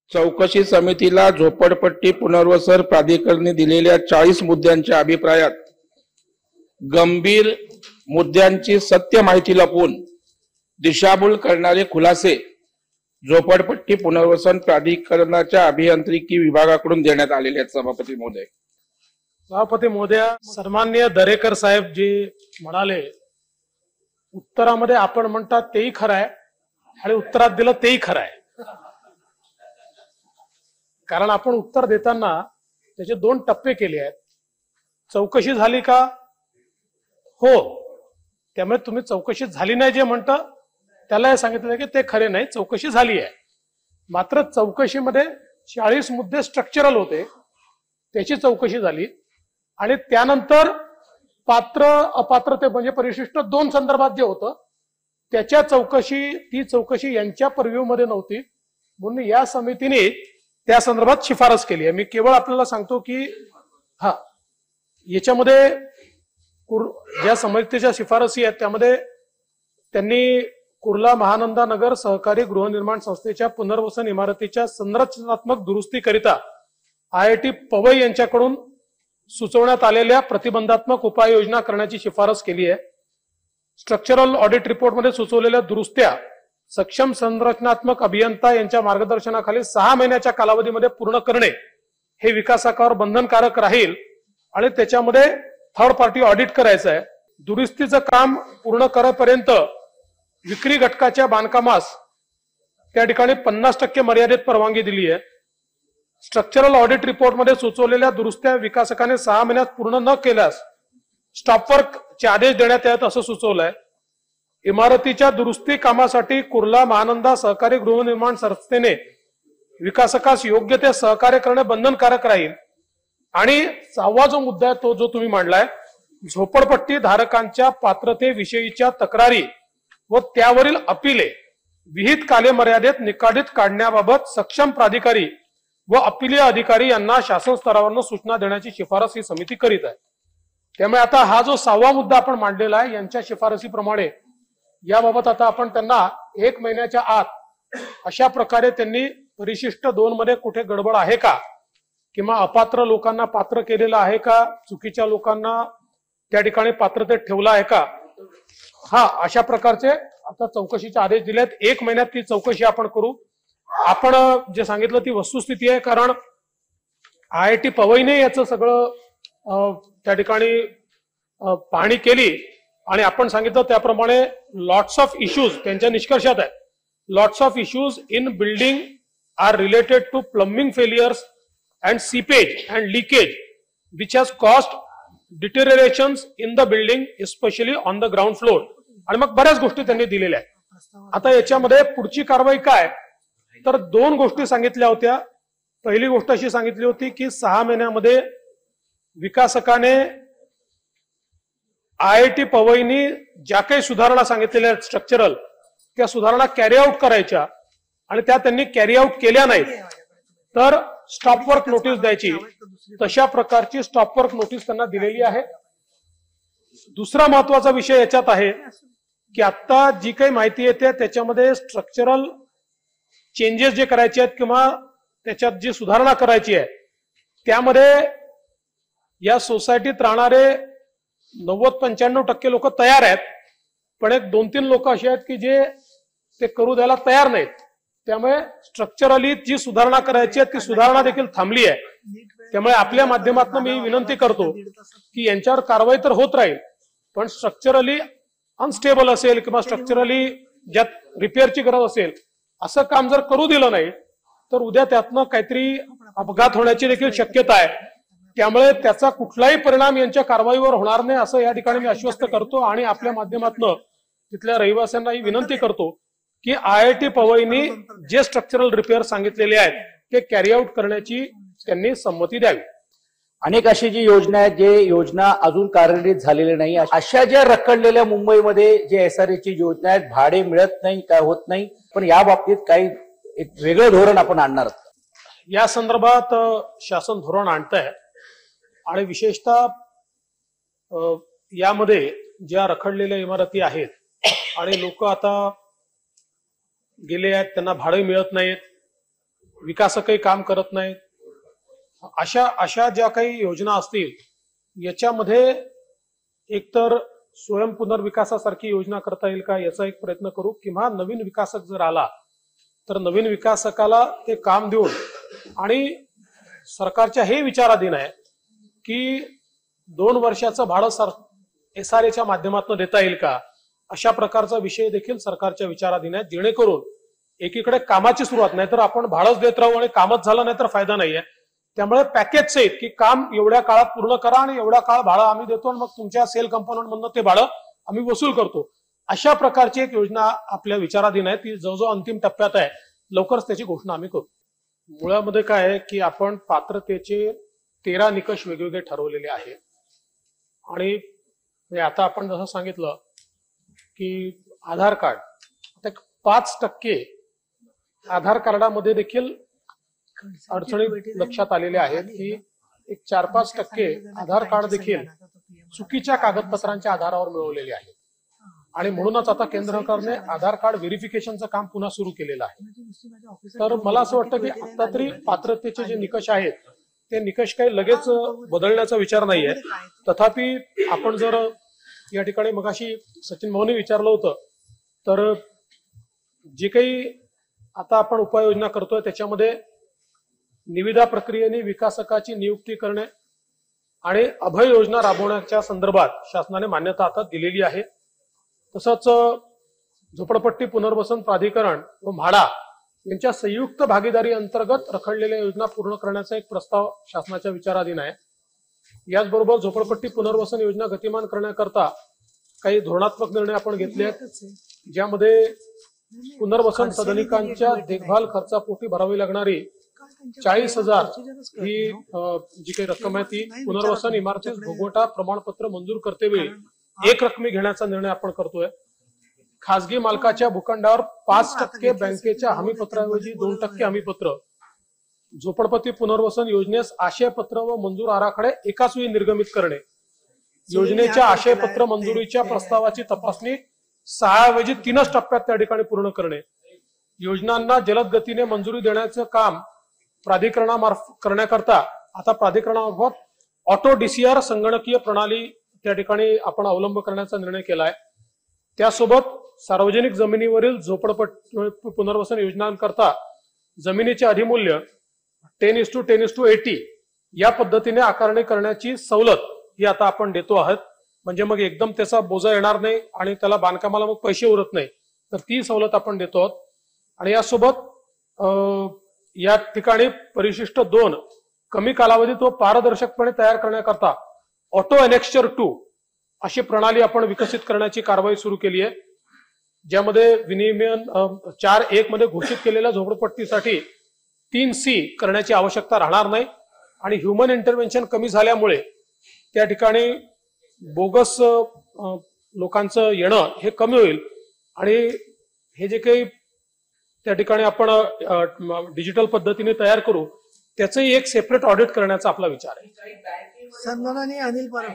चौकशी समितीला झोपडपट्टी पुनर्वसन प्राधिकरणाने दिलेल्या 40 मुद्द्यांच्या अभिप्रायात गंभीर मुद्द्यांची सत्य माहिती लपवून दिशाभूल करणारे खुलासे झोपडपट्टी पुनर्वसन प्राधिकरणाच्या अभियांत्रिकी विभागाकडून देण्यात आलेले आहेत. सभापती महोदय, सन्माननीय दरेकर साहेब जे म्हणाले उत्तरामध्ये आपण म्हणतात तेही खरं आहे आणि उत्तरात दिलं तेही खरं आहे. कारण आपण उत्तर देताना त्याचे 2 टप्पे केले आहेत. चौकशी झाली का? हो. त्यामुळे तुम्ही चौकशी झाली नाही जे म्हणतं त्याला हे सांगितलं की ते खरे नाही, चौकशी झाली आहे. मात्र चौकशीमध्ये 40 मुद्दे स्ट्रक्चरल होते, त्याची चौकशी झाली आणि त्यानंतर पात्र अपात्रते म्हणजे परिशिष्ट 2 संदर्भात जे होतं त्याच्या ती चौकशी यांच्या परव्ह्यू मध्ये नव्हती, म्हणून या समितीने त्या संदर्भात शिफारस केली आहे. मी केवळ आपल्याला सांगतो की याच्यामध्ये ज्या समितीच्या शिफारसी आहेत त्यामध्ये त्यांनी कुर्ला महानंदा नगर सहकारी गृहनिर्माण संस्थेच्या पुनर्वसन इमारतीच्या संरचनात्मक दुरुस्तीकरिता IIT पवई यांच्याकडून सुचवण्यात आलेल्या प्रतिबंधात्मक उपाययोजना करण्याची शिफारस केली आहे. स्ट्रक्चरल ऑडिट रिपोर्टमध्ये सुचवलेल्या दुरुस्त्या सक्षम संरचनात्मक अभियंता यांच्या मार्गदर्शनाखाली 6 महिन्याच्या कालावधीमध्ये पूर्ण करणे हे विकासकावर बंधनकारक राहील आणि त्याच्यामध्ये थर्ड पार्टी ऑडिट करायचं आहे. दुरुस्तीचं काम पूर्ण करेपर्यंत विक्री घटकाच्या बांधकामास त्या ठिकाणी 50% मर्यादित परवानगी दिली आहे. स्ट्रक्चरल ऑडिट रिपोर्टमध्ये सुचवलेल्या दुरुस्त्या विकासकाने 6 महिन्यात पूर्ण न केल्यास स्टॉपवर्कचे आदेश देण्यात यावेत असं सुचवलंय. इमारतीच्या दुरुस्ती कामासाठी कुर्ला महानंदा सहकारी गृहनिर्माण संस्थेने विकासकास योग्य ते सहकार्य करणे बंधनकारक राहील. आणि 6वा जो मुद्दा आहे तो जो तुम्ही मांडलाय, झोपडपट्टी धारकांच्या पात्रतेविषयीच्या तक्रारी व त्यावरील अपिले विहित कालमर्यादेत निकाडित काढण्याबाबत सक्षम प्राधिकारी व अपिलीय अधिकारी यांना शासन स्तरावरून सूचना देण्याची शिफारस ही समिती करीत आहे. त्यामुळे आता हा जो 6वा मुद्दा आपण मांडलेला आहे यांच्या शिफारसीप्रमाणे याबाबत आता आपण त्यांना 1 महिन्याच्या आत अशा प्रकारे त्यांनी परिशिष्ट 2 मध्ये कुठे गडबड आहे का किंवा अपात्र लोकांना पात्र केलेलं आहे का, चुकीच्या लोकांना त्या ठिकाणी पात्रतेत ठेवलं आहे का, अशा प्रकारचे आता चौकशीचे आदेश दिलेत. 1 महिन्यात ती चौकशी आपण करू. आपण जे सांगितलं ती वस्तुस्थिती आहे, कारण IIT पवईने याचं सगळं त्या ठिकाणी पाहणी केली आणि आपण सांगितलं त्याप्रमाणे लॉट्स ऑफ इश्यूज त्यांच्या निष्कर्षात आहे. Lots of issues in building are related to plumbing failures and seepage and leakage which has caused deteriorations in the building especially on the ground floor. आणि मग बऱ्याच गोष्टी त्यांनी दिलेल्या आहेत. आता याच्यामध्ये पुढची कारवाई काय, तर 2 गोष्टी सांगितल्या होत्या. पहिली गोष्ट अशी सांगितली होती की 6 महिन्यामध्ये विकासकाने IIT पवईनी ज्या काही सुधारणा सांगितलेल्या आहेत स्ट्रक्चरल, त्या सुधारणा कॅरी आउट करायच्या आणि त्या त्यांनी कॅरी आउट केल्या नाहीत तर स्टॉपवर्क नोटीस द्यायची. तशा प्रकारची स्टॉपवर्क नोटीस त्यांना दिलेली आहे. दुसरा महत्वाचा विषय याच्यात आहे की आता जी काही माहिती येते त्याच्यामध्ये स्ट्रक्चरल चेंजेस जे करायचे आहेत किंवा त्याच्यात जी सुधारणा करायची आहे त्यामध्ये या सोसायटीत राहणारे 90-95% लोक तयार आहेत, पण एक 2-3 लोक असे आहेत की जे ते करू द्यायला तयार नाहीत. त्यामुळे स्ट्रक्चरली जी सुधारणा करायची आहे ती सुधारणा देखील थांबली आहे. त्यामुळे आपल्या माध्यमातून मी विनंती करतो की यांच्यावर कारवाई तर होत राहील, पण स्ट्रक्चरली अनस्टेबल असेल किंवा स्ट्रक्चरली ज्यात रिपेअरची गरज असेल असं काम जर करू दिलं नाही तर उद्या त्यातनं काहीतरी अपघात होण्याची देखील शक्यता आहे. त्यामुळे त्याचा कुठलाही परिणाम यांच्या कारवाईवर होणार नाही असं या ठिकाणी मी आश्वस्त करतो आणि आपल्या माध्यमातून तिथल्या रहिवाशांनाही विनंती करतो की IIT पवईनी जे स्ट्रक्चरल रिपेअर सांगितलेले आहेत ते कॅरी आउट करण्याची त्यांनी संमती द्यावी. अनेक अशी जी योजना आहेत जे योजना अजून कार्यान्वित झालेली नाही, अशा ज्या रखडलेल्या मुंबईमध्ये जे SRA ची योजना आहेत, भाडे मिळत नाही, काय होत नाही, पण या बाबतीत काही एक वेगळं धोरण आपण आणणार या संदर्भात शासन धोरण आणत आहे आणि विशेषतः यामध्ये ज्या रखडलेल्या इमारती आहेत आणि लोक आता गेले आहेत त्यांना भाडे मिळत नाहीत विकासकही काम करत नाहीत, अशा ज्या काही योजना असतील याच्यामध्ये एकतर स्वयं पुनर्विकासासारखी योजना करता येईल का याचा एक प्रयत्न करू, किंवा नवीन विकासक जर आला तर नवीन विकासकाला ते काम देऊन, आणि सरकारच्या हे विचाराधीन आहे की 2 वर्षाचं भाडं SRA माध्यमातून देता येईल का, अशा प्रकारचा विषय देखील सरकारच्या विचाराधीन आहे, जेणेकरून एकीकडे कामाची सुरुवात, नाही तर आपण भाडंच देत राहू आणि कामच झालं नाही तर फायदा नाहीये. त्यामुळे पॅकेज सहित की काम एवढ्या काळात पूर्ण करा आणि एवढा काळ भाडं आम्ही देतो आणि मग तुमच्या सेल कंपोनंट मधनं ते भाडं आम्ही वसूल करतो, अशा प्रकारची एक योजना आपल्या विचाराधीन आहे. ती जवळजवळ अंतिम टप्प्यात आहे, लवकरच त्याची घोषणा आम्ही करू. मुळामध्ये काय आहे की आपण पात्रतेचे 13 निकष वेगवेगळे ठरवलेले आहेत, आणि आता आपण जसं सांगितलं की आधार कार्ड, आता 5% आधार कार्डामध्ये देखील अडचणी लक्षात आलेल्या आहेत की एक 4-5% आधार कार्ड देखील चुकीच्या कागदपत्रांच्या आधारावर मिळवलेले आहेत, आणि म्हणूनच आता केंद्र सरकारने आधार कार्ड व्हेरिफिकेशनचं काम पुन्हा सुरू केलेलं आहे. तर मला असं वाटतं की आता तरी पात्रतेचे जे निकष आहेत ते निकष काही लगेच बदलण्याचा विचार नाहीये. तथापि आपण जर या ठिकाणी मगाशी सचिन भाऊनी विचारलं होतं, तर जे काही आता आपण उपाययोजना करतोय त्याच्यामध्ये निविदा प्रक्रियेने विकासकाची नियुक्ती करणे आणि अभय योजना राबवण्याच्या संदर्भात शासनाने मान्यता आता दिलेली आहे. तसंच झोपडपट्टी पुनर्वसन प्राधिकरण व म्हाडा यांच्या संयुक्त भागीदारी अंतर्गत रखडलेल्या योजना पूर्ण करण्याचा एक प्रस्ताव शासनाच्या विचाराधीन आहे. याचबरोबर झोपडपट्टी पुनर्वसन योजना गतिमान करण्याकरता काही धोरणात्मक निर्णय आपण घेतले आहेत, ज्यामध्ये पुनर्वसन सदनिकांच्या देखभाल खर्चापोटी भरावी लागणारी 40,000 ही जी काही रक्कम आहे ती पुनर्वसन इमारतीस भोगवटा प्रमाणपत्र मंजूर करतेवेळी एक रकमी घेण्याचा निर्णय आपण करतोय. खासगी मालकाच्या भूखंडावर 5% बँकेच्या हमीपत्राऐवजी 2% हमीपत्र, झोपडपट्टी पुनर्वसन योजनेस आशयपत्र व मंजूर आराखडे एकाच वेळी निर्गमित करणे, योजनेच्या आशयपत्र मंजुरीच्या प्रस्तावाची तपासणी 6ऐवजी 3च टप्प्यात त्या ठिकाणी पूर्ण करणे, योजनांना जलद गतीने मंजुरी देण्याचं काम प्राधिकरणामार्फत करण्याकरता आता प्राधिकरणामार्फत ऑटो DCR संगणकीय प्रणाली त्या ठिकाणी आपण अवलंब करण्याचा निर्णय केलाय. त्यासोबत सार्वजनिक जमिनीवरील झोपडपट्टी पुनर्वसन योजनांकरता जमिनीचे अधिमूल्य 10:10:80 या पद्धतीने आकारणी करण्याची सवलत ही आता आपण देतो आहोत. म्हणजे मग एकदम त्याचा बोजा येणार नाही आणि त्याला बांधकामाला मग पैसे उरत नाही, तर ती सवलत आपण देतो आहोत. आणि यासोबत या ठिकाणी परिशिष्ट 2 कमी कालावधीत व पारदर्शकपणे तयार करण्याकरता ऑटो एनेक्स्चर 2 अशी प्रणाली आपण विकसित करण्याची कारवाई सुरू केली आहे, ज्यामध्ये विनियमन 4.1 मध्ये घोषित केलेल्या झोपडपट्टीसाठी 3C करण्याची आवश्यकता राहणार नाही, आणि ह्युमन इंटरव्हेन्शन कमी झाल्यामुळे त्या ठिकाणी बोगस लोकांचं येणं हे कमी होईल, आणि हे जे काही त्या ठिकाणी आपण डिजिटल पद्धतीने तयार करू त्याचंही एक सेपरेट ऑडिट करण्याचा आपला विचार आहे. सन्माननीय अनिल परब.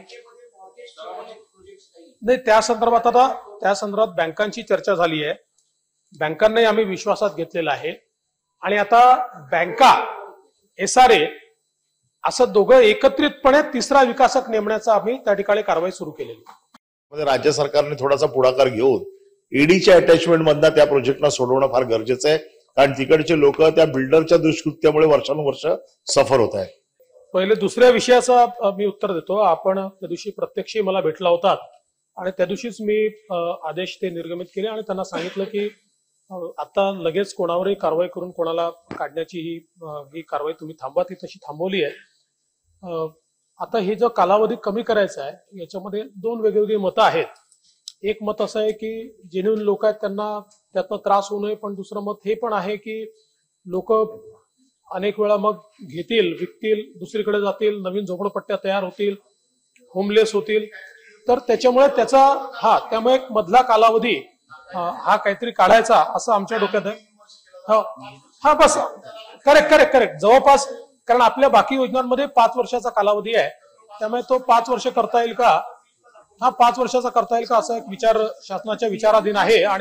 नाही, त्या संदर्भात बँकांची चर्चा झाली आहे, बँकांनाही आम्ही विश्वासात घेतलेला आहे, आणि आता बँका SRA असं दोघं एकत्रितपणे तिसरा विकासक नेमण्याचा आम्ही त्या ठिकाणी कारवाई सुरू केलेली आहे. राज्य सरकारने थोडासा पुढाकार घेऊन ईडीच्या अटॅचमेंट मधनं त्या प्रोजेक्टला सोडवणं फार गरजेचं आहे, कारण तिकडचे लोक त्या बिल्डरच्या दुष्कृत्यामुळे वर्षानुवर्ष सफर होत आहे. पहिले दुसऱ्या विषयाचा मी उत्तर देतो. आपण त्या दिवशी प्रत्यक्ष मला भेटला होतात आणि त्या दिवशीच मी आदेश ते निर्गमित केले आणि त्यांना सांगितलं की आता लगेच कोणावरही कारवाई करून कोणाला काढण्याची ही कारवाई तुम्ही थांबवा, ती तशी थांबवली आहे. आता हे जो कालावधी कमी करायचा आहे याच्यामध्ये 2 वेगवेगळी मतं आहेत. एक मत असं आहे की जेन्युइन लोक आहेत त्यांना त्यातनं त्रास होऊ नये, पण दुसरं मत हे पण आहे की लोक अनेक वेळा मग घेतील, विकतील, दुसरीकडे जातील, नवीन झोपडपट्ट्या तयार होतील, होमलेस होतील, तर त्याच्यामुळे त्यामुळे एक मधला कालावधी हा काहीतरी काढायचा असं आमच्या डोक्यात आहे. हा बस करेक्ट जवळपास, कारण आपल्या बाकी योजनांमध्ये 5 वर्षाचा कालावधी आहे, त्यामुळे तो 5 वर्ष करता येईल का, 5 वर्षाचा करता येईल का असा एक विचार शासनाच्या विचाराधीन आहे, आणि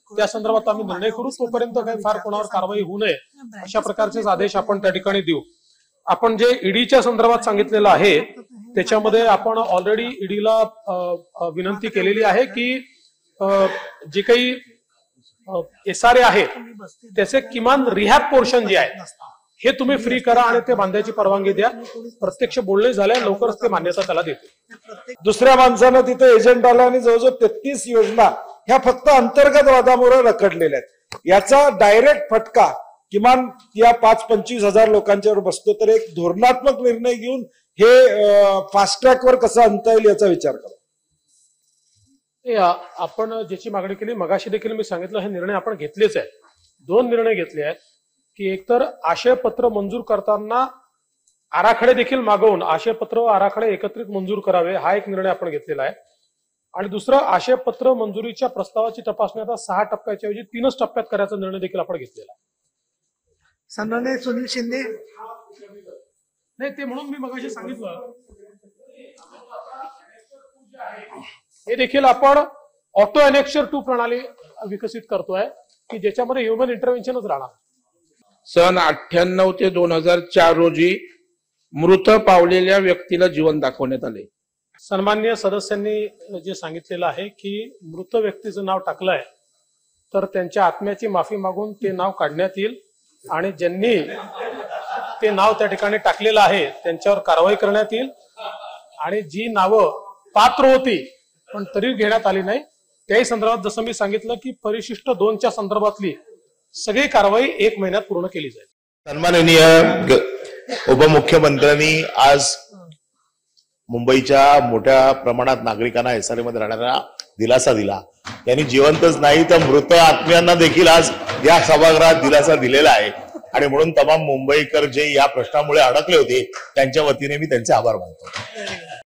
त्या संदर्भात आम्ही निर्णय करू. तोपर्यंत काही फार कोणावर कारवाई होऊ नये अशा प्रकारचेच आदेश आपण त्या ठिकाणी देऊ. आपण जे ईडीच्या संदर्भात सांगितलेलं आहे त्याच्यामध्ये आपण ऑलरेडी ईडीला विनंती केलेली आहे की जे काही SRA आहे त्याचे किमान रिहॅब पोर्शन जे आहे हे तुम्ही फ्री करा आणि ते बांधायची परवानगी द्या. प्रत्यक्ष बोलणे झाल्या लवकरच ते मान्यता त्याला देते. दुसऱ्या माणसानं तिथे एजंट आला आणि जवळजवळ 33 योजना ह्या फक्त अंतर्गत वादामुळे रखडलेल्या आहेत. याचा डायरेक्ट फटका किमान या 5-25 हजार लोकांच्यावर बसतो. तर एक धोरणात्मक निर्णय घेऊन हे फास्ट ट्रॅकवर कसं आणता येईल याचा विचार करा. आपण ज्याची मागणी केली मगाशी देखील मी सांगितलं हे निर्णय आपण घेतलेच आहेत. 2 निर्णय घेतले आहेत की एकतर आशयपत्र मंजूर करताना आराखडे देखील मागवून आशयपत्र व आराखडे एकत्रित मंजूर करावे हा एक निर्णय आपण घेतलेला आहे. आणि दुसरं आशयपत्र मंजुरीच्या प्रस्तावाची तपासणी आता 6 टप्प्याच्या ऐवजी 3च टप्प्यात करायचा निर्णय देखील आपण घेतलेला आहे. सन्माननीय सुनील शिंदे. नाही ते म्हणून मी मगाशी सांगितलं हे देखील आपण ऑटो अनेक्शर 2 प्रणाली विकसित करतोय की ज्याच्यामध्ये ह्युमन इंटरव्हेन्शनच राहणार. सन 98 ते 2004 रोजी मृत पावलेल्या व्यक्तीला जीवन दाखवण्यात आले. सन्माननीय सदस्यांनी जे सांगितलेलं आहे की मृत व्यक्तीचं नाव टाकलंय तर त्यांच्या आत्म्याची माफी मागून ते नाव काढण्यात येईल आणि ज्यांनी ते नाव त्या ठिकाणी टाकलेलं आहे त्यांच्यावर कारवाई करण्यात येईल. आणि जी नावं पात्र होती पण तरी घेण्यात आली नाही त्याही संदर्भात जसं मी सांगितलं की परिशिष्ट 2च्या संदर्भातली सगळी कारवाई 1 महिन्यात पूर्ण केली जाईल. सन्माननीय उपमुख्यमंत्र्यांनी आज मुंबईच्या मोठ्या प्रमाणात नागरिकांना SRA मध्ये राहणाऱ्या दिलासा दिला. त्यांनी जिवंतच नाही तर मृत आत्म्यांना देखील आज या सभागृहात दिलासा दिलेला आहे. आणि म्हणून तमाम मुंबईकर जे या प्रश्नामुळे अडकले होते त्यांच्या वतीने मी त्यांचे आभार मानतो.